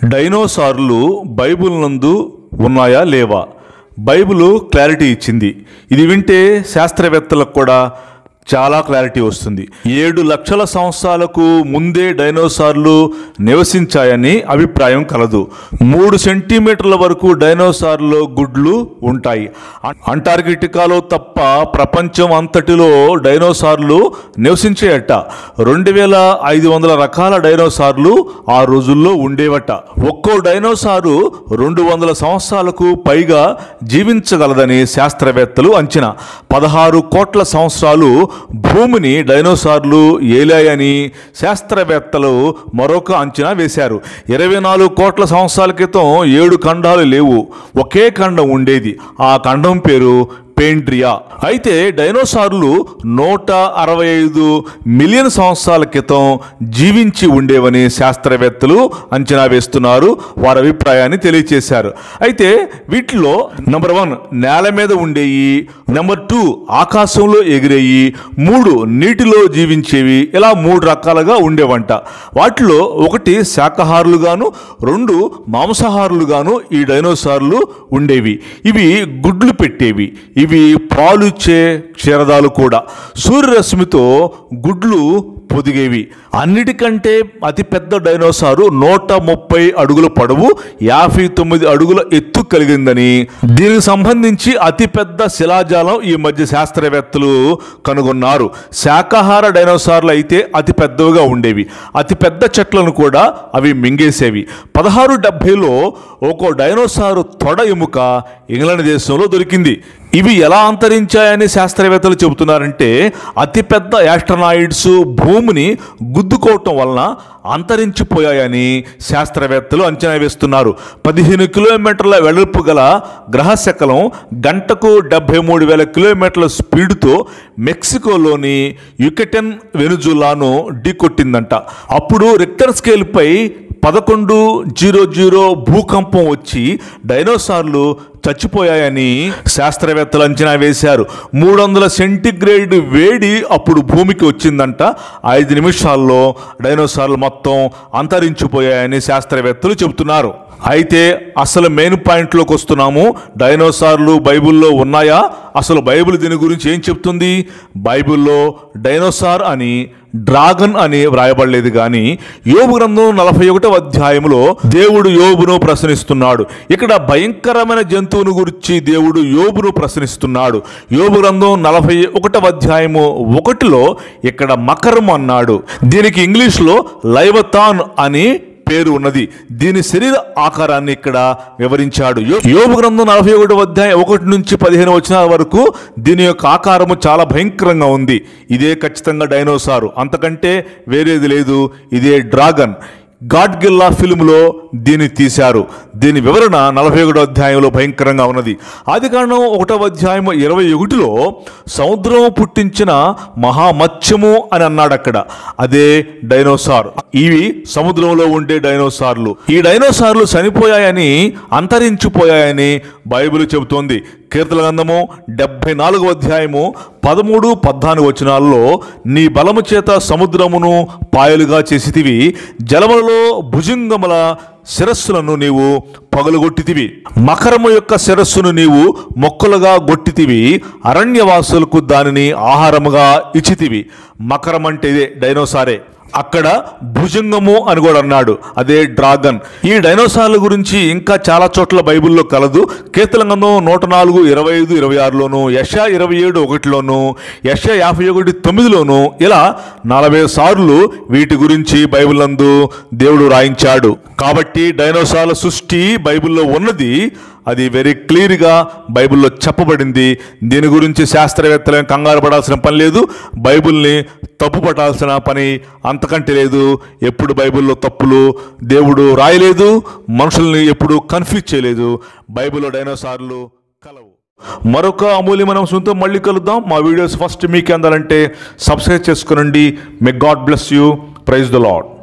డైనోసార్లు Bible నందు ఉన్నాయా లేవా? బైబిల్ క్లారిటీ ఇచ్చింది. ఇది వింటే శాస్త్రవేత్తలకు కూడా చాలా క్లారిటీ వస్తుంది. 7 లక్షల సంవత్సరాలకు ముందే డైనోసార్లు నివసించాయని అభిప్రాయం కలదు. 3 సెంటీమీటర్ల వరకు డైనోసార్లు గుడ్లు ఉంటాయి. అంటార్కిటికాలో తప్ప ప్రపంచం అంతటిలో డైనోసార్లు నివసించేయట. 2500 రకాల డైనోసార్లు ఆ రోజుల్లో ఉండేవట. ఒక్కో డైనోసారు 200 సంవత్సరాలకు పైగా జీవించగలదని శాస్త్రవేత్తలు అంచనా. 16 కోట్ల సంవత్సరాలు భూమిని డైనోసార్లు ఏలాయని శాస్త్రవేత్తలు మరొక అంచనా వేశారు. 24 కోట్ల సంవత్సరాల క్రితం 7 ఖండాలు లేవు, ఒకే ఖండం ఉండేది. ఆ ఖండం పేరు పెండ్రియా. అయితే డైనోసార్లు 165 మిలియన్ సంవత్సరాల క్రితం జీవించి ఉండేవని శాస్త్రవేత్తలు అంచనా వేస్తున్నారు. వారి అభిప్రాయాన్ని తెలియచేశారు. అయితే వీటిలో నెంబర్ 1 నేల మీద ఉండేవి, నెంబర్ 2 ఆకాశంలో ఎగిరేవి, 3 నీటిలో జీవించేవి, ఇలా 3 రకాలుగా ఉండేవంట. వాటిలో 1 శాకాహారులుగాను, 2 మాంసాహారులుగాను ఈ డైనోసార్లు ఉండేవి. ఇవి గుడ్లు పెట్టేవి. ఇవి పాలుచ్చే క్షీరదాలు కూడా. సూర్యరశ్మితో గుడ్లు పొదిగేవి. అన్నిటికంటే అతిపెద్ద డైనోసారు 130 అడుగుల పొడవు, 59 అడుగుల ఎత్తు కలిగిందని, దీనికి సంబంధించి అతిపెద్ద శిలాజాలం ఈ మధ్య శాస్త్రవేత్తలు కనుగొన్నారు. శాకాహార డైనోసార్లు అయితే అతి పెద్దవిగా ఉండేవి. అతిపెద్ద చెట్లను కూడా అవి మింగేసేవి. 1670లో ఒక డైనోసారు తొడ ఎముక ఇంగ్లాండ్ దేశంలో దొరికింది. ఇవి ఎలా అంతరించాయని శాస్త్రవేత్తలు చెబుతున్నారంటే, అతిపెద్ద యాస్ట్రనాయిడ్స్ భూమిని గుద్దుకోవటం వలన అంతరించిపోయాయని శాస్త్రవేత్తలు అంచనా వేస్తున్నారు. 15 కిలోమీటర్ల వెడల్పు గల గ్రహశకలం గంటకు 73,000 కిలోమీటర్ల స్పీడ్తో మెక్సికోలోని యుకటన్ వెనుజులాను ఢీకొట్టిందంట. అప్పుడు రిక్టర్ స్కేల్పై 11.00 భూకంపం వచ్చి డైనోసార్లు చచ్చిపోయాయని శాస్త్రవేత్తలు అంచనా వేశారు. 300 సెంటీగ్రేడ్ వేడి అప్పుడు భూమికి వచ్చిందంట. 5 నిమిషాల్లో డైనోసార్లు మొత్తం అంతరించిపోయాయని శాస్త్రవేత్తలు చెబుతున్నారు. అయితే అసలు మెయిన్ పాయింట్లోకి వస్తున్నాము. డైనోసార్లు బైబిల్లో ఉన్నాయా? అసలు బైబిల్ దీని గురించి ఏం చెప్తుంది? బైబిల్లో డైనోసార్ అని, డ్రాగన్ అని వ్రాయబడలేదు. కానీ యోబు గ్రంథం 41వ అధ్యాయంలో దేవుడు యోబును ప్రశ్నిస్తున్నాడు. ఇక్కడ భయంకరమైన జంతువును గురించి దేవుడు యోబును ప్రశ్నిస్తున్నాడు. యోబు గ్రంథం 41వ అధ్యాయము 1లో ఇక్కడ మకరం అన్నాడు. దీనికి ఇంగ్లీష్లో లైవతాన్ అని పేరు ఉన్నది. దీని శరీర ఆకారాన్ని ఇక్కడ వివరించాడు. యోబు గ్రంథం 41వ అధ్యాయం 1 నుంచి 15 వచనాల వరకు దీని యొక్క ఆకారము చాలా భయంకరంగా ఉంది. ఇదే ఖచ్చితంగా డైనోసారు, అంతకంటే వేరేది లేదు. ఇదే డ్రాగన్. గాడ్జిల్లా ఫిల్మ్లో దీన్ని తీశారు. దీని వివరణ 41వ అధ్యాయంలో భయంకరంగా ఉన్నది. ఆదికాండం 1వ అధ్యాయం 21లో సముద్రం పుట్టించిన మహామత్స్యము అని అన్నాడు అక్కడ. అదే డైనోసార్. ఇవి సముద్రంలో ఉండే డైనోసార్లు. ఈ డైనోసార్లు చనిపోయాయని, అంతరించిపోయాయని బైబిల్ చెబుతోంది. కీర్తనల గ్రంథము 74వ అధ్యాయము 13, 14 వచనాల్లో, నీ బలము చేత సముద్రమును పాయలుగా చేసితివి, జలములలో భుజంగముల శిరస్సులను నీవు పగలగొట్టితివి, మకరము యొక్క శిరస్సును నీవు మొక్కలుగా గొట్టితివి, అరణ్యవాసులకు దానిని ఆహారముగా ఇచ్చితివి. మకరం అంటే ఇదే డైనోసారే. అక్కడ భుజంగము అని కూడా అన్నాడు. అదే డ్రాగన్. ఈ డైనోసార్ల గురించి ఇంకా చాలా చోట్ల బైబిల్లో కలదు. కీర్తనల గ్రంథం 104, 25, 26లోను, యెషయా 27:1లోను, యెషయా 51:9లోను ఇలా 40 సార్లు వీటి గురించి బైబిల్ నందు దేవుడు రాయించాడు. కాబట్టి డైనోసార్ల సృష్టి బైబిల్లో ఉన్నది. అది వెరీ క్లియర్గా బైబిల్లో చెప్పబడింది. దీని గురించి శాస్త్రవేత్తలను కంగారు పడాల్సిన పని లేదు. బైబిల్ని తప్పు పట్టాల్సిన పని అంతకంటే లేదు. ఎప్పుడు బైబిల్లో తప్పులు దేవుడు రాయలేదు, మనుషుల్ని ఎప్పుడు కన్ఫ్యూజ్ చేయలేదు. బైబిల్లో డైనోసార్లు కలవు. మరొక అమూల్యమైన అంశంతో మళ్ళీ కలుద్దాం. మా వీడియోస్ ఫస్ట్ మీకు అందాలంటే సబ్స్క్రైబ్ చేసుకోనండి. May God bless you. Praise the lord.